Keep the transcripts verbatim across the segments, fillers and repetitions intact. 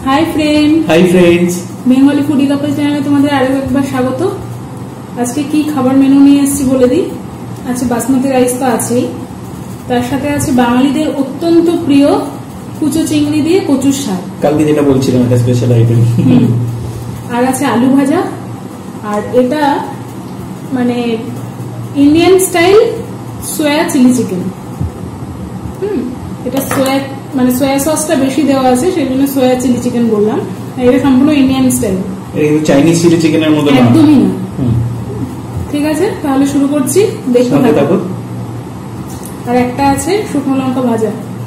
High friend hi friends Bengali foodie couple চ্যানেলে তোমাদের আরো একবার স্বাগত। আজকে কি খাবার মেনু নিয়ে এসেছি বলে দিই। আছে বাসমতি রাইস তো আছেই, তার সাথে আছে বাঙালিদের অত্যন্ত প্রিয় কুচো চিংড়ি দিয়ে কচুর শাক, কালকে যেটা বলছিলাম একটা স্পেশাল আইটেম। আর আছে আলু ভাজা, আর এটা মানে Indian style soya chilli chicken. হুম এটা সোয়া মানে সোয়া সসটা বেশি দেওয়া আছে, সেই জন্য সোয়া চিলি চিকেন বললাম। এটা সম্পূর্ণ ইন্ডিয়ান স্টাইল, এটা চাইনিজ চিলি চিকেনের মতো না, একদমই না। ঠিক আছে, তাহলে শুরু করছি, দেখতে থাকো। আর একটা আছে শুকনো লঙ্কা ভাজা।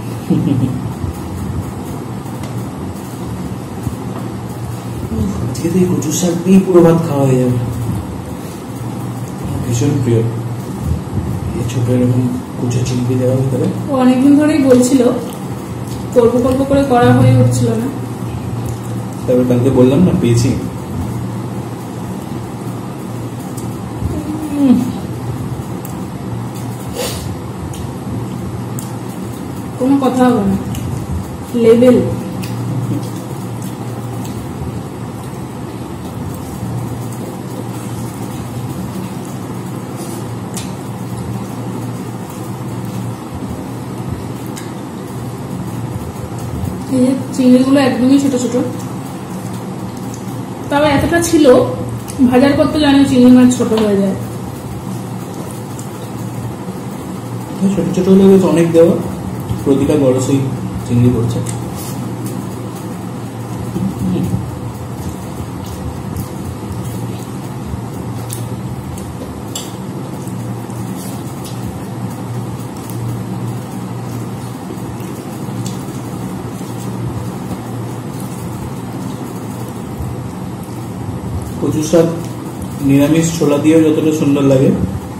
আজকে তো এই কচুর শাক দিয়ে পুরো ভাত খাওয়া হয়ে যাবে, ভীষণ প্রিয়। ছোট এরকম কুচো চিংড়ি দেওয়া ভিতরে ও অনেকদিন ধরেই বলছিল, গল্প গল্প করে করা হয়ে উঠছিল না। তারপর কালকে বললাম না পেয়েছি। কোনো কথা হবে না, লেভেল। চিংড়িগুলো একদমই ছোট ছোট, তবে এতটা ছিল, ভাজার পর তো জানি চিংড়ি মাছ ছোট হয়ে যায়। ছোট ছোট হলে বেশ অনেক দেওয়া, প্রতিটা বড় সেই চিংড়ি পড়ছে। কচু শাক নিরামিষ ছোলা দিয়েও যতটা সুন্দর লাগে,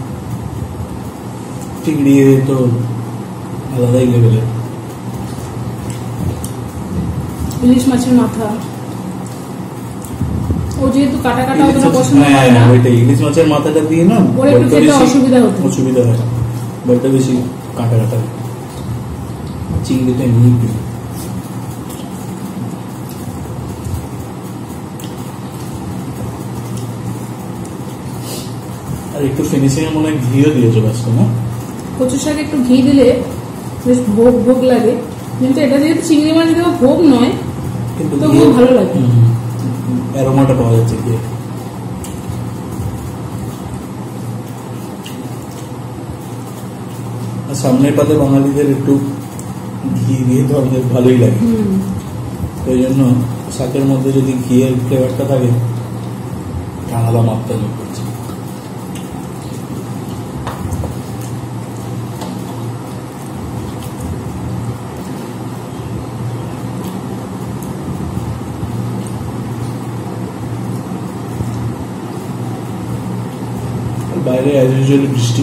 চিংড়ি তো আলাদাই লেভেলের। ইলিশ মাছের মাথা, ও যেহেতু কাটা কাটা অতটা পছন্দ হয় না, ওইটা ইলিশ মাছের মাথাটা দিয়ে না ওর একটু খেতে অসুবিধা হতো, অসুবিধা হয়, বড্ড বেশি কাটা কাটা। চিংড়িটা এমনি প্রিয়। আর একটু ফিনিশিং এর মনে হয় ঘিও দিয়েছো বাস্তব না? কচু শাকে একটু ঘি দিলে বেশ ভোগ ভোগ লাগে, কিন্তু এটা যেহেতু চিংড়ি মাছ দেওয়া ভোগ নয়, কিন্তু তবুও ভালো লাগে, অ্যারোমাটা পাওয়া যাচ্ছে কি। আর সামনের পাতে বাঙালিদের একটু ঘি দিয়ে তো আমাদের ভালোই লাগে, ওই জন্য শাকের মধ্যে যদি ঘিয়ের ফ্লেভারটা থাকে আলাদা মাত্রা যোগ করছে। বাইরে অ্যাজ ইউজুয়াল বৃষ্টি।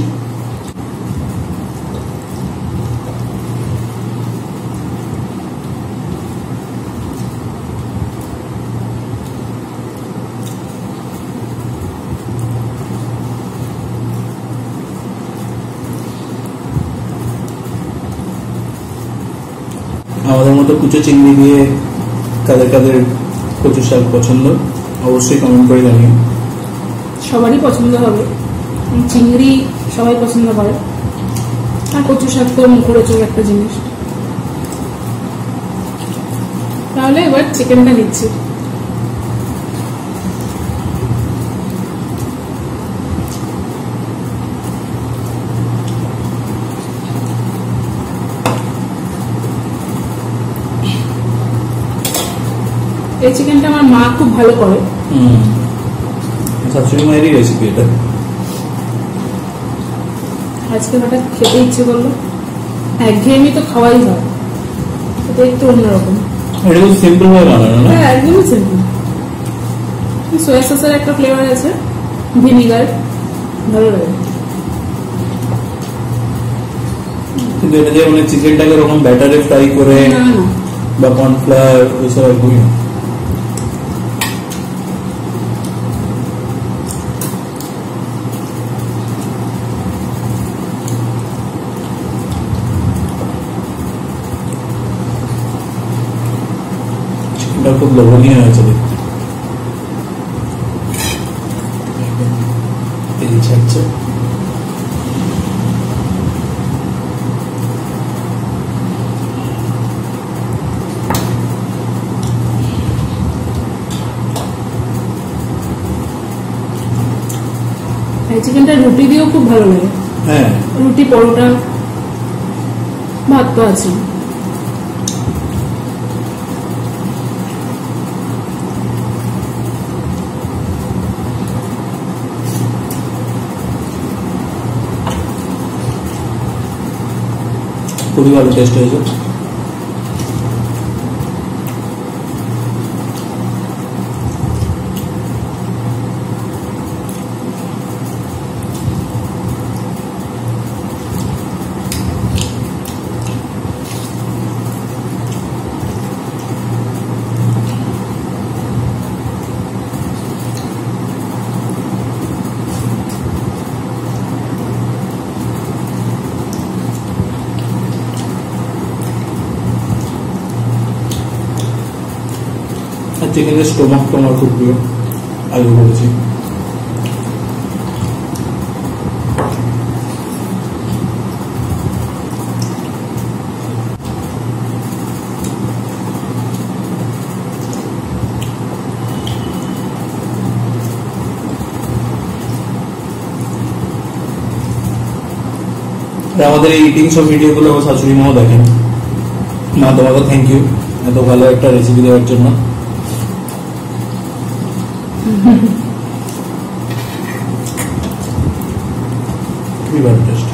আমাদের মতো কুচো চিংড়ি দিয়ে কাদের কাদের কচু শাক পছন্দ অবশ্যই কমেন্ট করে জানিও। সবারই পছন্দ হবে, চিংড়ি সবাই পছন্দ করে, আর কচু শাক তো মুখরোচক একটা জিনিস। তাহলে এবার চিকেনটা নিচ্ছি। এই চিকেনটা আমার মা খুব ভালো করে, শাশুড়ি মায়েরই রেসিপি এটা। আজকে হঠাৎ খেতে ইচ্ছে করলো, একঘেয়েমি তো খাওয়াই হয়, এটা একটু অন্যরকম। এটা খুব সিম্পল ভাবে বানানো না? হ্যাঁ, একদমই সিম্পল। সোয়া সসের একটা ফ্লেভার আছে, ভিনিগার, ভালো লাগে। কিন্তু এটা যে মানে চিকেনটাকে এরকম ব্যাটারে ফ্রাই করে বা কর্নফ্লাওয়ার ওইসব একদমই না। চিকেনটা খুব লোভনীয় হয়েছে দেখতে, তেল ছাড়ছে। চিকেনটা রুটি দিয়েও খুব ভালো লাগে। হ্যাঁ, রুটি, পরোটা, ভাত তো আছে। খুবই ভালো টেস্ট হয়েছে। চিকেনের স্টোমাকটা আমার খুব প্রিয়, আগে বলেছি। আমাদের এই ইটিং সব ভিডিও গুলো আমার শাশুড়ি মাও দেখেন। মা, তোমাকে থ্যাংক ইউ এত ভালো একটা রেসিপি দেওয়ার জন্য। খুবই ভালো টেস্ট।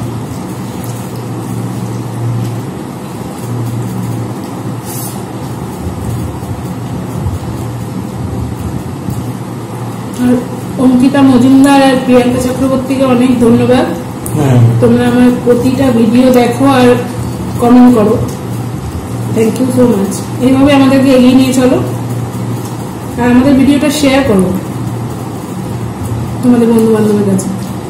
আর অঙ্কিতা মজুমদার আর প্রিয়াঙ্কা চক্রবর্তীকে অনেক ধন্যবাদ। হ্যাঁ, তোমরা আমার প্রতিটা ভিডিও দেখো আর কমেন্ট করো। Thank you so much. এইভাবে আমাদেরকে এগিয়ে নিয়ে চলো আর আমাদের ভিডিওটা শেয়ার করো তোমাদের বন্ধু বান্ধবের কাছে।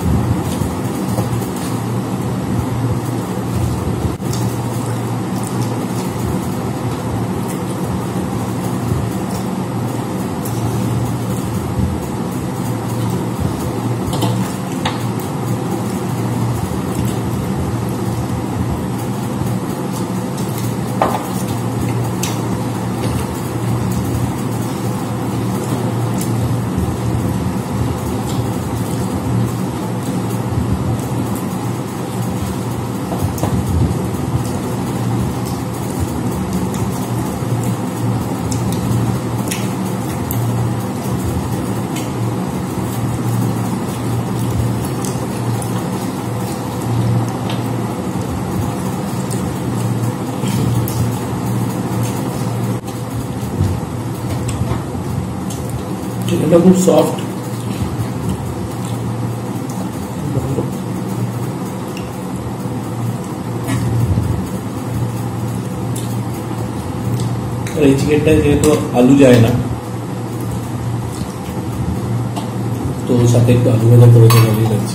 চিকেনটা খুব সফট, আর এই চিকেনটা যেহেতু আলু যায় না, তো সাথে একটু আলু ভাজা করে তো ভালোই লাগছে।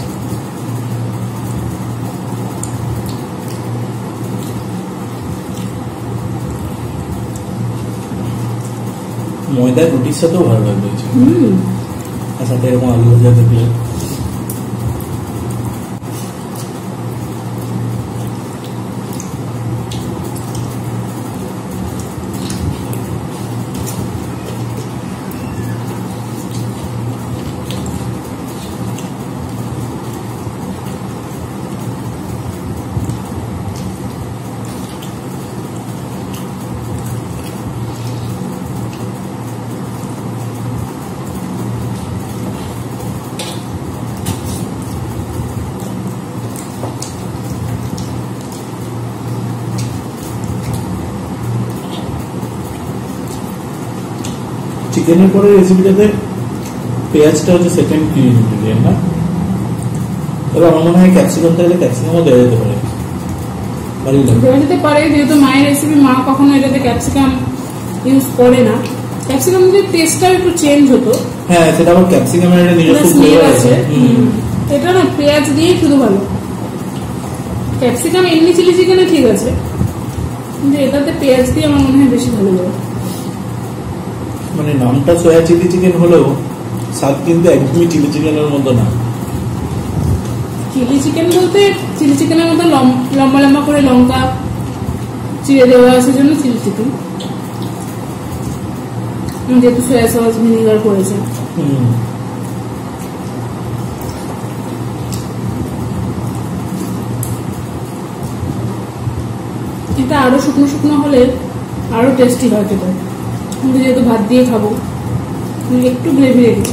ময়দার রুটির সাথেও ভালো লাগবে, আর সাথে এরকম আলু ভাজা থাকলে। চিকেনের পরে রেসিপিটাতে পেঁয়াজটা হচ্ছে সেকেন্ড কি ইনগ্রেডিয়েন্ট না, তবে আমার মনে হয় ক্যাপসিকাম থাকলে ক্যাপসিকামও দেওয়া যেতে পারে, দেওয়া যেতে পারে, যেহেতু মায়ের রেসিপি, মা কখনো এটাতে ক্যাপসিকাম ইউজ করে না। ক্যাপসিকাম দিয়ে টেস্টটাও একটু চেঞ্জ হতো। হ্যাঁ, সেটা আবার ক্যাপসিকামের একটা নিজস্ব ফ্লেভার আছে। এটা না পেঁয়াজ দিয়ে শুধু ভালো। ক্যাপসিকাম এমনি চিলি চিকেনে ঠিক আছে, কিন্তু এটাতে পেঁয়াজ দিয়ে আমার মনে হয় বেশি ভালো লাগে। মানে নামটা সোয়া চিলি চিকেন হলেও স্বাদ কিন্তু একদমই চিলি চিকেনের মতো না। চিলি চিকেন বলতে চিলি চিকেনের মতো লম্বা লম্বা করে লঙ্কা চিড়ে দেওয়া আছে জন্য চিলি চিকেন, যেহেতু সয়া সস ভিনিগার করেছে। এটা আরো শুকনো শুকনো হলে আরো টেস্টি হয় খেতে, কিন্তু যেহেতু ভাত দিয়ে খাবো একটু গ্রেভি রেখেছি।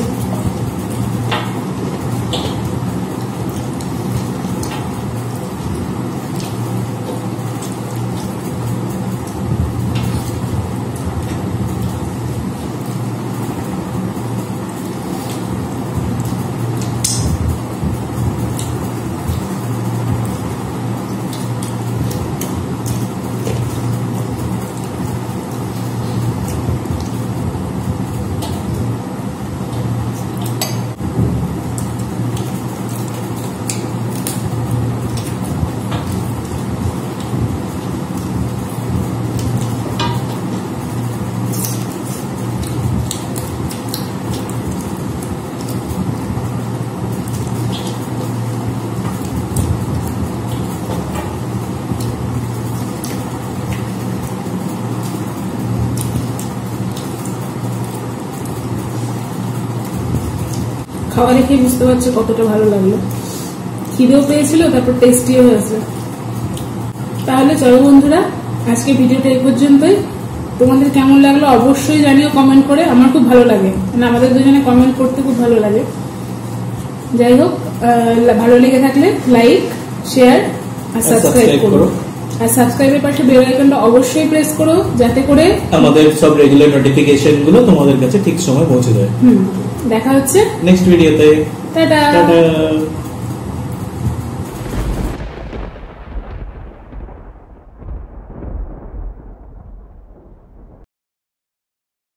খাওয়া দেখে বুঝতে পারছো কতটা ভালো লাগলো, খিদেও পেয়েছিল, তারপর টেস্টিও হয়েছে। তাহলে চলো বন্ধুরা, আজকে ভিডিওটা এই পর্যন্তই। তোমাদের কেমন লাগলো অবশ্যই জানিও কমেন্ট করে, আমার খুব ভালো লাগে, মানে আমাদের দুজনে কমেন্ট করতে খুব ভালো লাগে। যাই হোক, ভালো লেগে থাকলে লাইক, শেয়ার আর সাবস্ক্রাইব করো, আর সাবস্ক্রাইবের পাশে বেল আইকনটা অবশ্যই প্রেস করো, যাতে করে আমাদের সব রেগুলার নোটিফিকেশন গুলো তোমাদের কাছে ঠিক সময় পৌঁছে যায়। হুম, দেখা হচ্ছে নেক্সট ভিডিওতে। টাটা। টাটা।